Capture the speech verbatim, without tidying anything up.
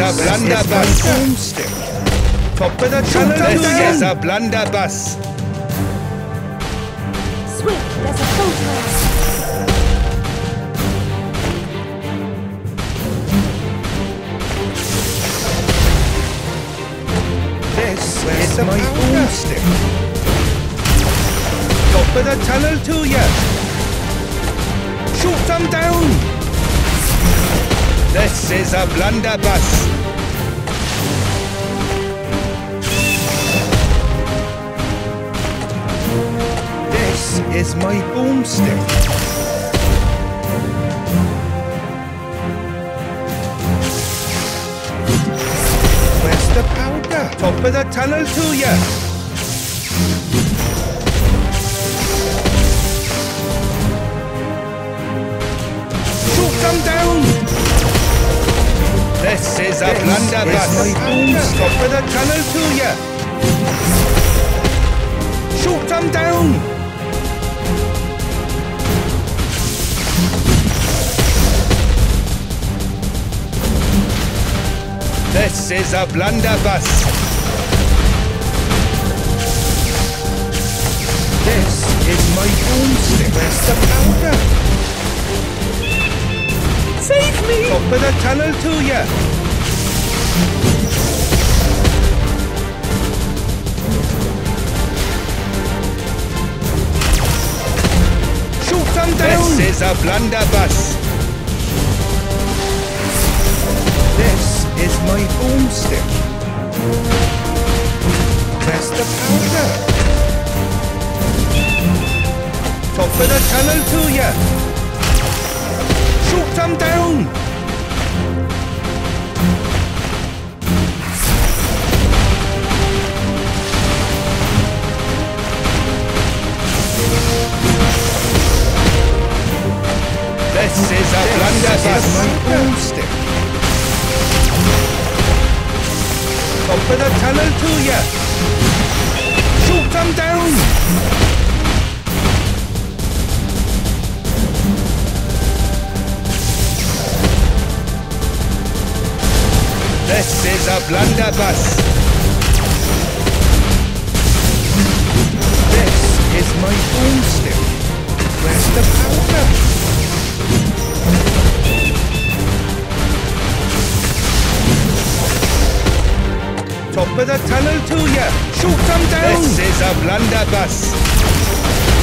a blunderbuss. Boomstick. Top of the tunnel. This is a blunderbuss. Swift, there's a boat race. This is my boomstick. Top of the tunnel to ya. Shoot them down. This is a blunderbuss. This is my boomstick. Where's the powder? Top of the tunnel to ya. Shoot them down. This is a This blunderbuss. is my boomstick. Top of the tunnel to ya. Shoot them down. This is a blunderbuss. This is my boomstick. Where's the powder? Save me! Top of the tunnel to ya. Shoot them down. This is a blunderbuss. This is my boomstick. Where's the powder? Top of the tunnel to ya. Shoot them down. This is a blunderbuss. This is my boomstick. Top of the tunnel to ya. Shoot them down. This is a blunderbuss. This is my boomstick. Where's the powder? Top of the tunnel to ya. Shoot them down. This is a blunderbuss.